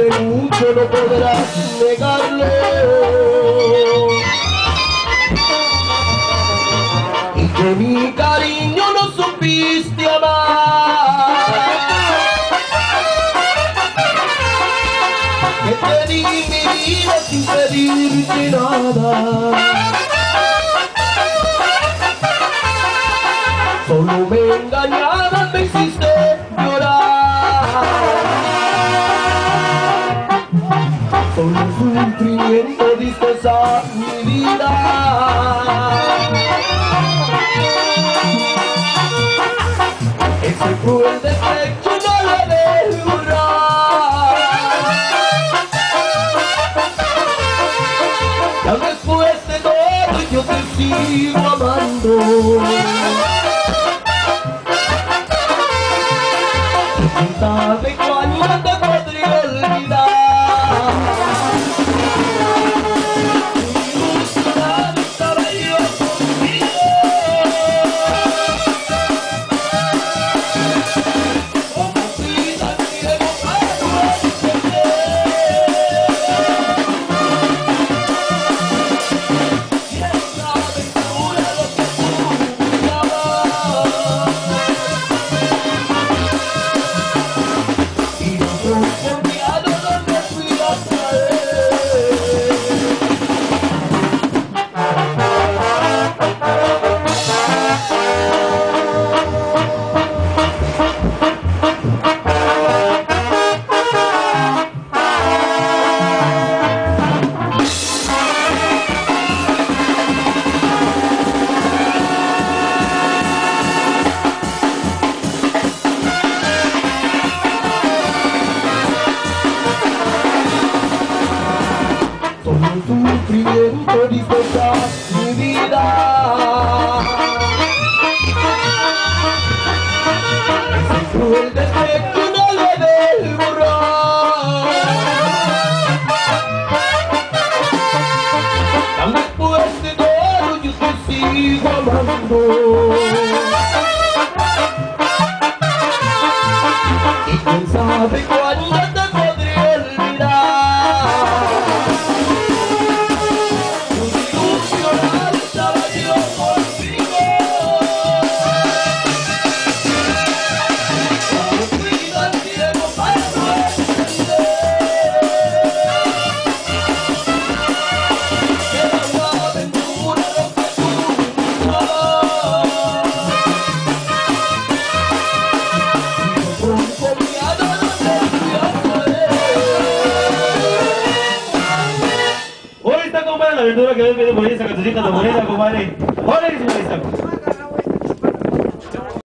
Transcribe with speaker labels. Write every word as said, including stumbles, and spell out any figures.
Speaker 1: quiere mucho no podrás negarle. Y que mi cariño no supiste amar, que te di mi vida sin pedirte nada. Solo me engañabas, me hiciste llorar. Solo sufrimiento diste a mi vida. Ese cruel despecho no lo debo borrar. Ya después de todo yo te sigo amando. ¿Quién sabe cuándo te podré olvidar? Ilusionado estaba yo contigo. Como vida ciego para no entender. Y esa aventura lo que tú buscabas. Confiado donde fui a traer. Sufrimiento disfruta mi vida. Ese cruel defecto no lo debo borrar. Ya después de todo yo te sigo amando. Y quién sabe cuándo te podré olvidar.
Speaker 2: La aventura que ves viendo por ahí esa cancioncita tan bonita, compadre. ¡Hola, que se